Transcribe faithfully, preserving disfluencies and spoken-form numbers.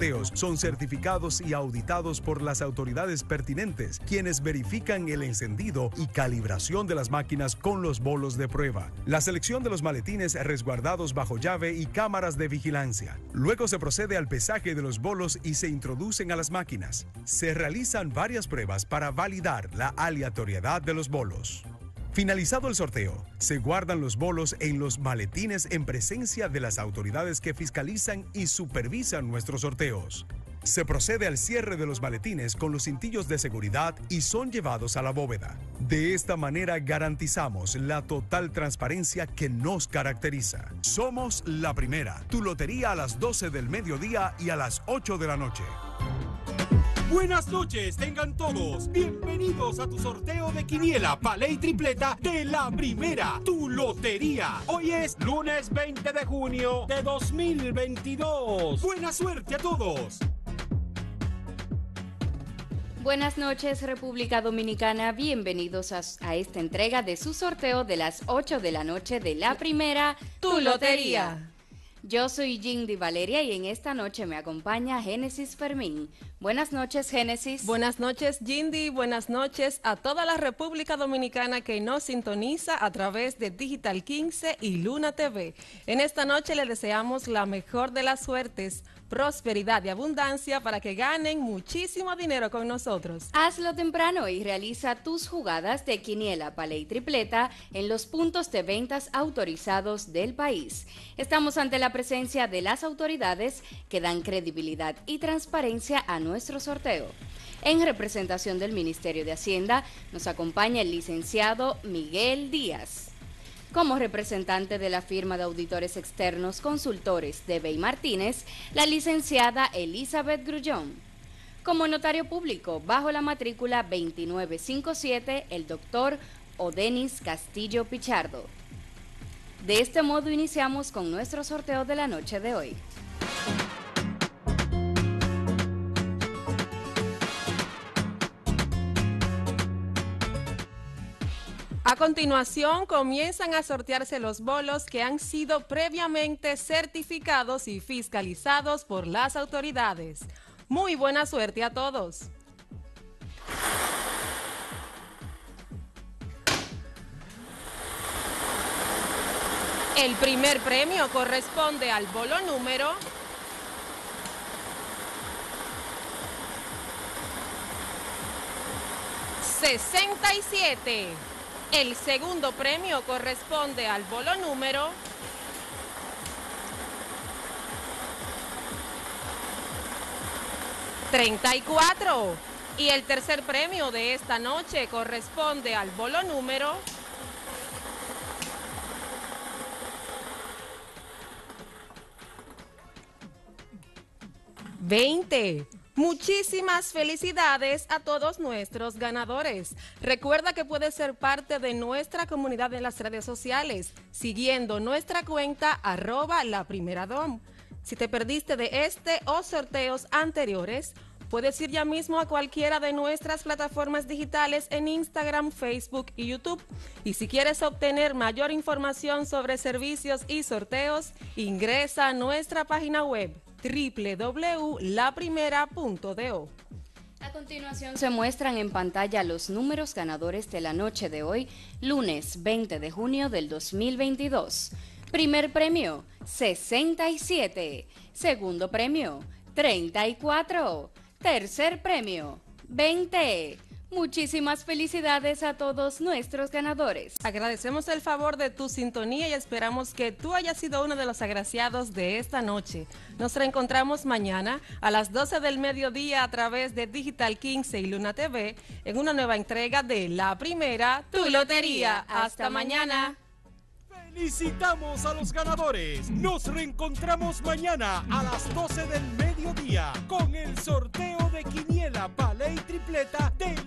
sorteos son certificados y auditados por las autoridades pertinentes, quienes verifican el encendido y calibración de las máquinas con los bolos de prueba, la selección de los maletines resguardados bajo llave y cámaras de vigilancia. Luego se procede al pesaje de los bolos y se introducen a las máquinas. Se realizan varias pruebas para validar la aleatoriedad de los bolos. Finalizado el sorteo, se guardan los bolos en los maletines en presencia de las autoridades que fiscalizan y supervisan nuestros sorteos. Se procede al cierre de los maletines con los cintillos de seguridad y son llevados a la bóveda. De esta manera garantizamos la total transparencia que nos caracteriza. Somos La Primera, tu lotería a las doce del mediodía y a las ocho de la noche. Buenas noches, tengan todos. Bienvenidos a tu sorteo de quiniela, palé y tripleta de La Primera, tu lotería. Hoy es lunes veinte de junio de dos mil veintidós. Buena suerte a todos. Buenas noches, República Dominicana. Bienvenidos a, a esta entrega de su sorteo de las ocho de la noche de La Primera, tu lotería. Yo soy Jindy Valeria y en esta noche me acompaña Génesis Fermín. Buenas noches, Génesis. Buenas noches, Jindy. Buenas noches a toda la República Dominicana que nos sintoniza a través de Digital quince y Luna T V. En esta noche le deseamos la mejor de las suertes, prosperidad y abundancia para que ganen muchísimo dinero con nosotros. Hazlo temprano y realiza tus jugadas de quiniela, palé y tripleta en los puntos de ventas autorizados del país. Estamos ante la presencia de las autoridades que dan credibilidad y transparencia a nuestro sorteo. En representación del Ministerio de Hacienda nos acompaña el licenciado Miguel Díaz. Como representante de la firma de auditores externos consultores de Bey Martínez, la licenciada Elizabeth Grullón. Como notario público, bajo la matrícula veintinueve cincuenta y siete, el doctor Odenis Castillo Pichardo. De este modo iniciamos con nuestro sorteo de la noche de hoy. A continuación comienzan a sortearse los bolos que han sido previamente certificados y fiscalizados por las autoridades. Muy buena suerte a todos. El primer premio corresponde al bolo número sesenta y siete. El segundo premio corresponde al bolo número treinta y cuatro. Y el tercer premio de esta noche corresponde al bolo número veinte. Muchísimas felicidades a todos nuestros ganadores. Recuerda que puedes ser parte de nuestra comunidad en las redes sociales, siguiendo nuestra cuenta arroba la primera dom. Si te perdiste de este o sorteos anteriores, puedes ir ya mismo a cualquiera de nuestras plataformas digitales en Instagram, Facebook y YouTube. Y si quieres obtener mayor información sobre servicios y sorteos, ingresa a nuestra página web doble u doble u doble u punto la primera punto do. A continuación se muestran en pantalla los números ganadores de la noche de hoy, lunes veinte de junio del dos mil veintidós. Primer premio, sesenta y siete. Segundo premio, treinta y cuatro. Tercer premio, veinte. Muchísimas felicidades a todos nuestros ganadores. Agradecemos el favor de tu sintonía y esperamos que tú hayas sido uno de los agraciados de esta noche. Nos reencontramos mañana a las doce del mediodía a través de Digital quince y Luna T V en una nueva entrega de La Primera, tu lotería. Hasta mañana. Felicitamos a los ganadores. Nos reencontramos mañana a las doce del mediodía con el sorteo de quiniela, palé y tripleta de